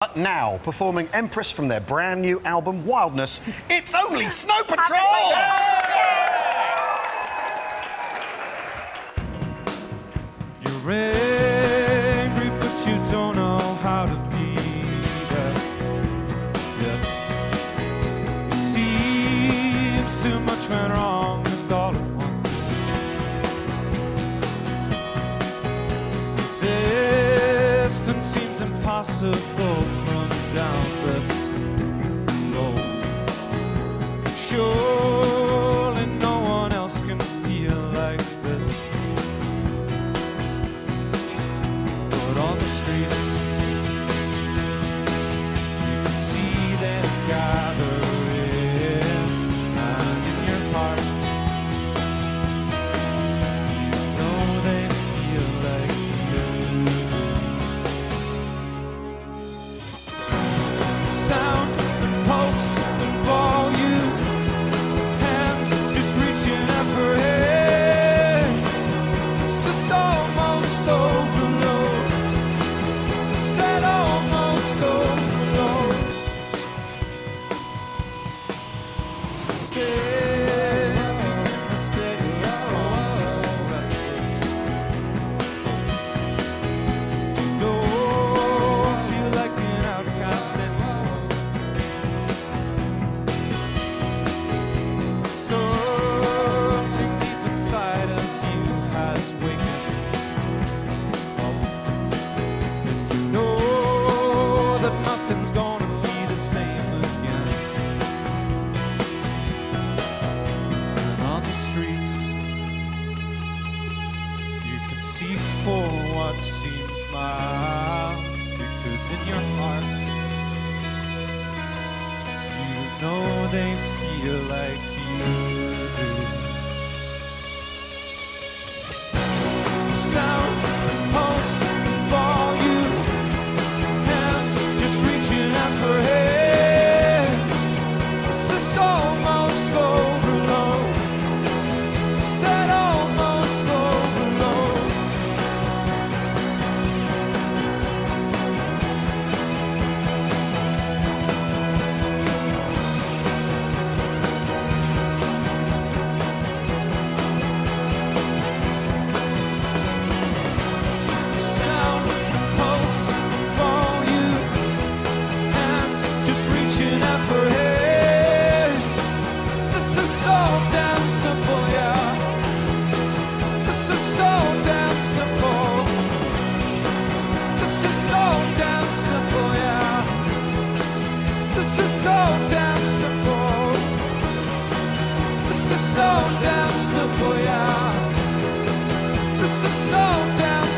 Now, performing Empress from their brand new album Wildness, it's only Snow Patrol! You're angry, but you don't know how to be there. Yeah. It seems too much went wrong and all at once. Existence seems impossible from down this road. Surely no one else can feel like this. But on the streets, you can see them gathering, and in your heart, you know they feel like you. Sound and pulse and volume, hands just reaching out for hands. It's just almost overload. Said almost overload. So standing in the steady flow, restless. Don't feel like an outcast anymore. Something deep inside of you has wakened up. You know that nothing's gonna be the same again. And on the streets, you can see for what seems miles, because in your heart, you know they feel like you do. Sound, pulse, volume, hands just reaching out for hands. This is almost overload. Said almost overload. Sound, pulse, volume, hands just reaching out for hands. This is so damn simple, yeah. This is so damn simple. This is so damn simple, yeah. This is so damn simple. This is so damn simple, yeah. This is so damn